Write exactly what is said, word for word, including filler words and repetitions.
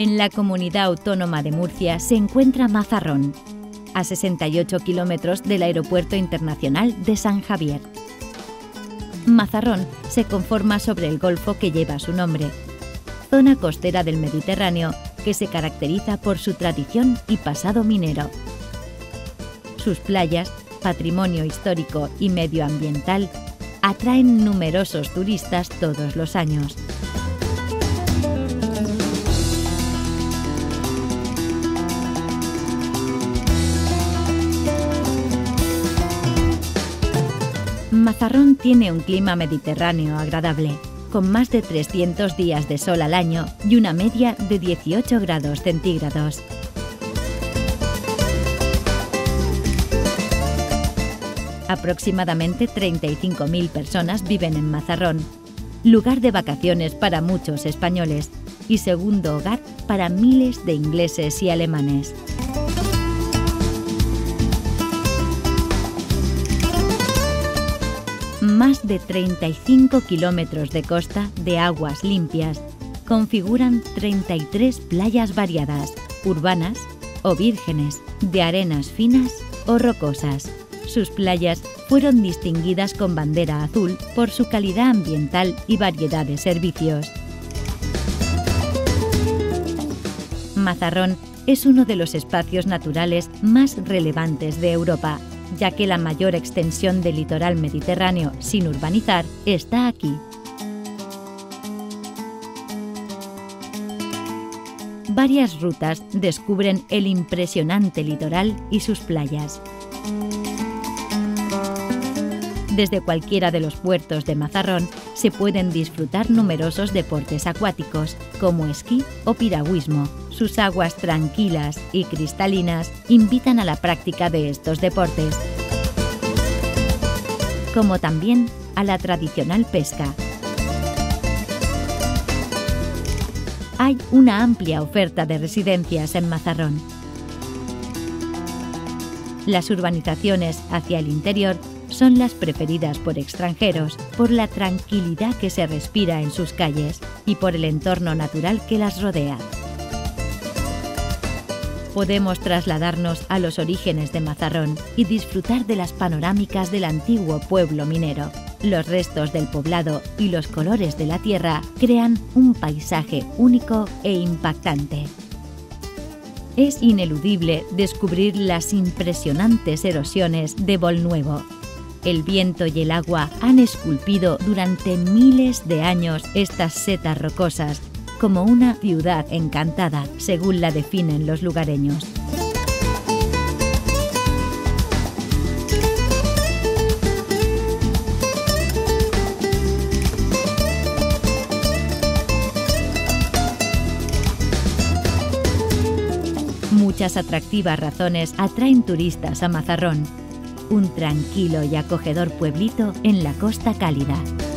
En la comunidad autónoma de Murcia se encuentra Mazarrón, a sesenta y ocho kilómetros del Aeropuerto Internacional de San Javier. Mazarrón se conforma sobre el golfo que lleva su nombre, zona costera del Mediterráneo que se caracteriza por su tradición y pasado minero. Sus playas, patrimonio histórico y medioambiental, atraen numerosos turistas todos los años. Mazarrón tiene un clima mediterráneo agradable, con más de trescientos días de sol al año y una media de dieciocho grados centígrados. Aproximadamente treinta y cinco mil personas viven en Mazarrón, lugar de vacaciones para muchos españoles y segundo hogar para miles de ingleses y alemanes. Más de treinta y cinco kilómetros de costa de aguas limpias configuran treinta y tres playas variadas, urbanas o vírgenes, de arenas finas o rocosas. Sus playas fueron distinguidas con bandera azul por su calidad ambiental y variedad de servicios. Mazarrón es uno de los espacios naturales más relevantes de Europa, ya que la mayor extensión del litoral mediterráneo sin urbanizar está aquí. Varias rutas descubren el impresionante litoral y sus playas. Desde cualquiera de los puertos de Mazarrón se pueden disfrutar numerosos deportes acuáticos, como esquí o piragüismo. Sus aguas tranquilas y cristalinas invitan a la práctica de estos deportes, como también a la tradicional pesca. Hay una amplia oferta de residencias en Mazarrón. Las urbanizaciones hacia el interior son las preferidas por extranjeros por la tranquilidad que se respira en sus calles y por el entorno natural que las rodea. Podemos trasladarnos a los orígenes de Mazarrón y disfrutar de las panorámicas del antiguo pueblo minero. Los restos del poblado y los colores de la tierra crean un paisaje único e impactante. Es ineludible descubrir las impresionantes erosiones de Bolnuevo. El viento y el agua han esculpido durante miles de años estas setas rocosas como una ciudad encantada, según la definen los lugareños. Muchas atractivas razones atraen turistas a Mazarrón, un tranquilo y acogedor pueblito en la costa cálida.